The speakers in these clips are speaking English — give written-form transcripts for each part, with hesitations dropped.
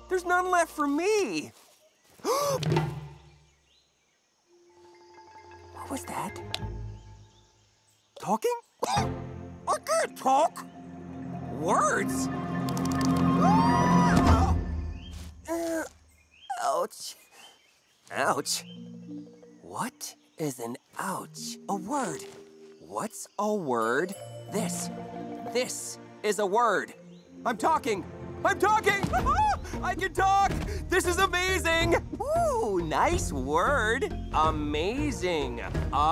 There's none left for me. What was that? Talking? I can't talk. Words? Ouch. Ouch. What is an ouch? A word. What's a word? This is a word. I'm talking. I'm talking. I can talk. This is amazing. Ooh, nice word. Amazing.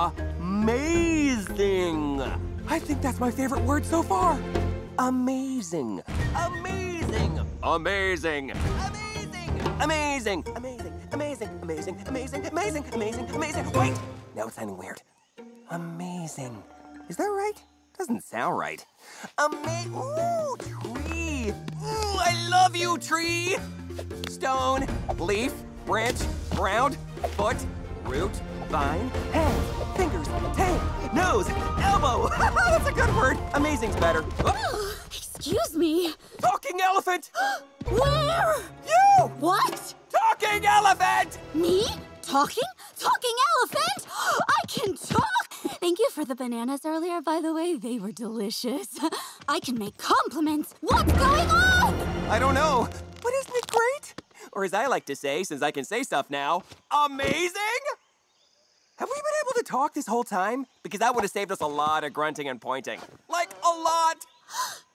Amazing. I think that's my favorite word so far. Amazing. Amazing. Amazing. Amazing. Amazing. Amazing. Amazing. Amazing. Amazing. Amazing. Amazing. Amazing. Wait. Now it's sounding weird. Amazing. Is that right? Doesn't sound right. Ooh, tree. Ooh, I love you, tree. Stone, leaf, branch, ground, foot, root, vine, hand, fingers, tail, nose, elbow. That's a good word. Amazing's better. Excuse me. Talking elephant. Where? You! What? Talking elephant! Me? Talking? Talking elephant? I can talk! Thank you for the bananas earlier, by the way. They were delicious. I can make compliments. What's going on? I don't know, but isn't it great? Or as I like to say, since I can say stuff now, amazing? Have we been able to talk this whole time? Because that would have saved us a lot of grunting and pointing. Like, a lot.